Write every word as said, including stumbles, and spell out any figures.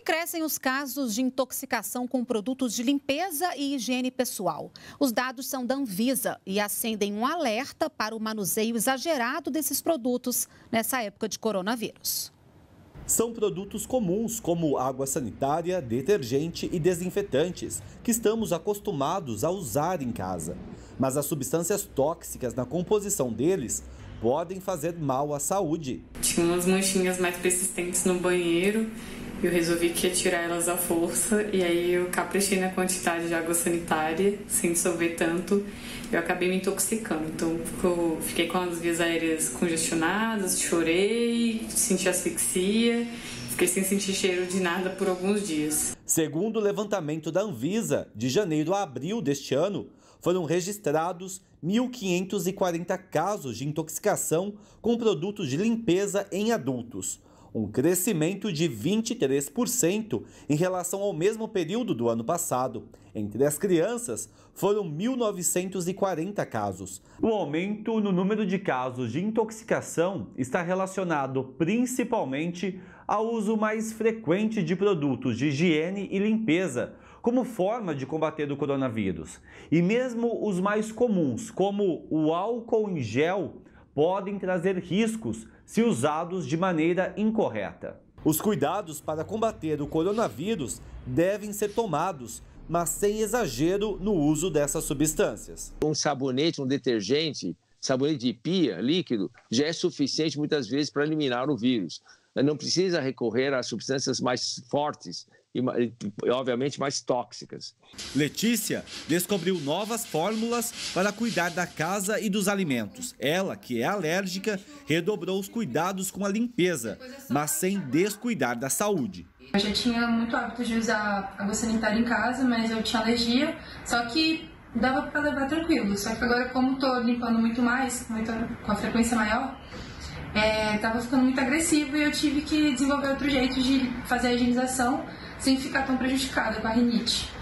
crescem os casos de intoxicação com produtos de limpeza e higiene pessoal. Os dados são da Anvisa e acendem um alerta para o manuseio exagerado desses produtos nessa época de coronavírus. São produtos comuns como água sanitária, detergente e desinfetantes, que estamos acostumados a usar em casa. Mas as substâncias tóxicas na composição deles podem fazer mal à saúde. Tinha umas manchinhas mais persistentes no banheiro. Eu resolvi que ia tirar elas à força e aí eu caprichei na quantidade de água sanitária, sem dissolver tanto. Eu acabei me intoxicando, então eu fiquei com as vias aéreas congestionadas, chorei, senti asfixia, fiquei sem sentir cheiro de nada por alguns dias. Segundo o levantamento da Anvisa, de janeiro a abril deste ano, foram registrados mil quinhentos e quarenta casos de intoxicação com produtos de limpeza em adultos, um crescimento de vinte e três por cento em relação ao mesmo período do ano passado. Entre as crianças, foram mil novecentos e quarenta casos. O aumento no número de casos de intoxicação está relacionado principalmente ao uso mais frequente de produtos de higiene e limpeza, como forma de combater o coronavírus. E mesmo os mais comuns, como o álcool em gel, podem trazer riscos se usados de maneira incorreta. Os cuidados para combater o coronavírus devem ser tomados, mas sem exagero no uso dessas substâncias. Um sabonete, um detergente, sabonete de pia líquido, já é suficiente muitas vezes para eliminar o vírus. Não precisa recorrer a substâncias mais fortes e, obviamente, mais tóxicas. Letícia descobriu novas fórmulas para cuidar da casa e dos alimentos. Ela, que é alérgica, redobrou os cuidados com a limpeza, mas sem descuidar da saúde. Eu já tinha muito hábito de usar água sanitária em casa, mas eu tinha alergia, só que dava para levar tranquilo. Só que agora, como estou limpando muito mais, muito, com a frequência maior, estava é, ficando muito agressivo e eu tive que desenvolver outro jeito de fazer a higienização sem ficar tão prejudicada com a rinite.